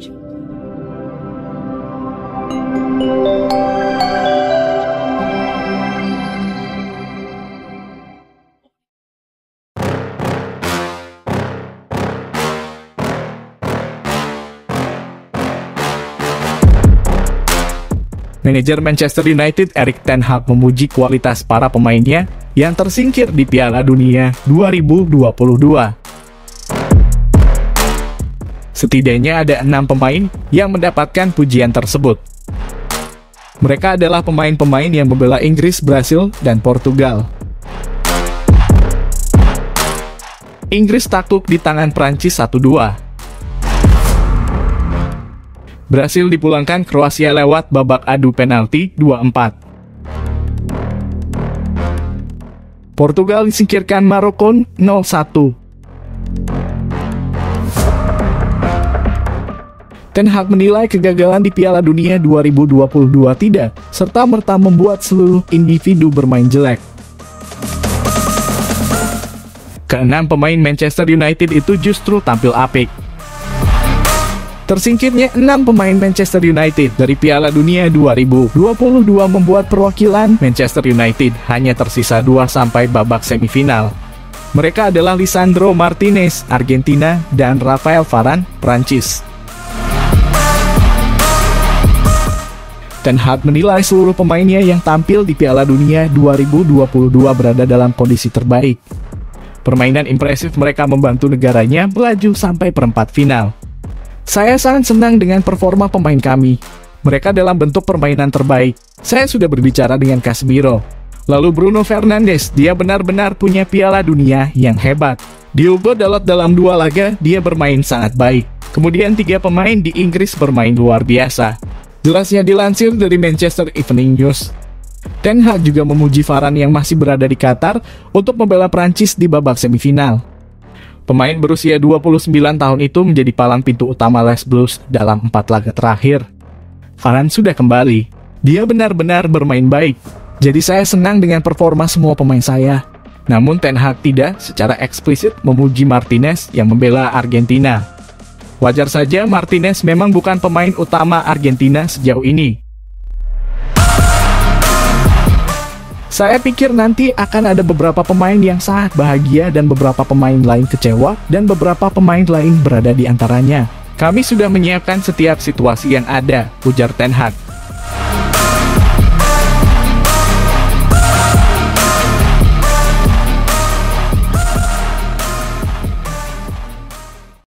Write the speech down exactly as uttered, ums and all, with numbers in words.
Manajer Manchester United Erik ten Hag memuji kualitas para pemainnya yang tersingkir di Piala Dunia dua ribu dua puluh dua. Setidaknya ada enam pemain yang mendapatkan pujian tersebut. Mereka adalah pemain-pemain yang membela Inggris, Brasil, dan Portugal. Inggris takluk di tangan Prancis satu dua. Brasil dipulangkan Kroasia lewat babak adu penalti dua empat. Portugal disingkirkan Maroko nol satu. Ten Hag menilai kegagalan di Piala Dunia dua ribu dua puluh dua tidak serta-merta membuat seluruh individu bermain jelek. Keenam pemain Manchester United itu justru tampil apik. Tersingkirnya enam pemain Manchester United dari Piala Dunia dua ribu dua puluh dua membuat perwakilan Manchester United hanya tersisa dua sampai babak semifinal. Mereka adalah Lisandro Martinez, Argentina, dan Rafael Varane, Prancis. Ten Hag menilai seluruh pemainnya yang tampil di Piala Dunia dua ribu dua puluh dua berada dalam kondisi terbaik. Permainan impresif mereka membantu negaranya melaju sampai perempat final. Saya sangat senang dengan performa pemain kami. Mereka dalam bentuk permainan terbaik. Saya sudah berbicara dengan Casemiro. Lalu Bruno Fernandes, dia benar-benar punya Piala Dunia yang hebat. Diogo Dalot dalam dua laga, dia bermain sangat baik. Kemudian tiga pemain di Inggris bermain luar biasa. Jelasnya dilansir dari Manchester Evening News. Ten Hag juga memuji Varane yang masih berada di Qatar untuk membela Prancis di babak semifinal. Pemain berusia dua puluh sembilan tahun itu menjadi palang pintu utama Les Blues dalam empat laga terakhir. Varane sudah kembali. Dia benar-benar bermain baik. Jadi saya senang dengan performa semua pemain saya. Namun Ten Hag tidak secara eksplisit memuji Martinez yang membela Argentina. Wajar saja, Martinez memang bukan pemain utama Argentina sejauh ini. Saya pikir nanti akan ada beberapa pemain yang sangat bahagia dan beberapa pemain lain kecewa dan beberapa pemain lain berada di antaranya. Kami sudah menyiapkan setiap situasi yang ada, ujar Ten Hag.